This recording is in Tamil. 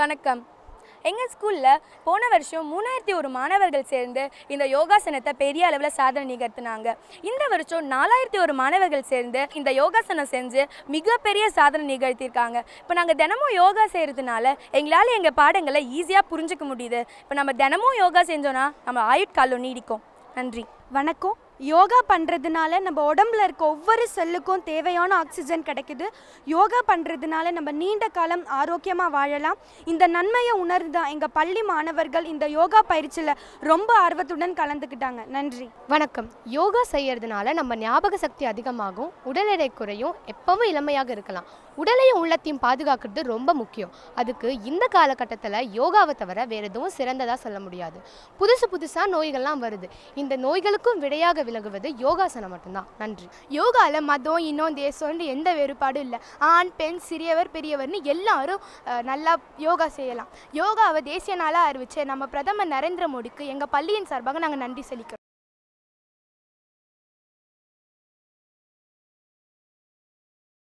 வணக்கம். எங்கள் ஸ்கூலில் போன வருஷம் 3001 மாணவர்கள் சேர்ந்து இந்த யோகாசனத்தை பெரிய அளவில் சாதனை நிகழ்த்தினாங்க. இந்த வருஷம் 4001 மாணவர்கள் சேர்ந்து இந்த யோகாசனம் செஞ்சு மிகப்பெரிய சாதனை நிகழ்த்தியிருக்காங்க. இப்போ நாங்கள் தினமும் யோகா செய்கிறதுனால எங்களால் எங்கள் பாடங்களை ஈஸியாக புரிஞ்சுக்க முடியுது. இப்போ நம்ம தினமும் யோகா செஞ்சோன்னா நம்ம ஆயுட்காலம் நீடிக்கும். நன்றி. வணக்கம். யோகா பண்ணுறதுனால நம்ம உடம்புல இருக்க ஒவ்வொரு செல்லுக்கும் தேவையான ஆக்சிஜன் கிடைக்குது. யோகா பண்ணுறதுனால நம்ம நீண்ட காலம் ஆரோக்கியமாக வாழலாம். இந்த நன்மையை உணர்ந்தான் எங்கள் பள்ளி மாணவர்கள் இந்த யோகா பயிற்சியில் ரொம்ப ஆர்வத்துடன் கலந்துக்கிட்டாங்க. நன்றி. வணக்கம். யோகா செய்யறதுனால நம்ம ஞாபக சக்தி அதிகமாகும், உடல் எடை குறையும், எப்பவும் இளமையாக இருக்கலாம். உடலையும் உள்ளத்தையும் பாதுகாக்கிறது ரொம்ப முக்கியம். அதுக்கு இந்த காலகட்டத்தில் யோகாவை தவிர வேறு எதுவும் சிறந்ததாக சொல்ல முடியாது. புதுசாக நோய்கள்லாம் வருது. இந்த நோய்களுக்கும் விடையாக விலகுவது யோகாசனம் மட்டும்தான். நன்றி. யோகாவில் மதம், இன்னும் தேசம்னு எந்த வேறுபாடும் இல்லை. ஆண், பெண், சிறியவர், பெரியவர்னு எல்லாரும் நல்லா யோகா செய்யலாம். யோகாவை தேசிய நாளாக அறிவிச்ச நம்ம பிரதமர் நரேந்திர மோடிக்கு எங்கள் பள்ளியின் சார்பாக நாங்கள் நன்றி செலுத்துகிறோம்.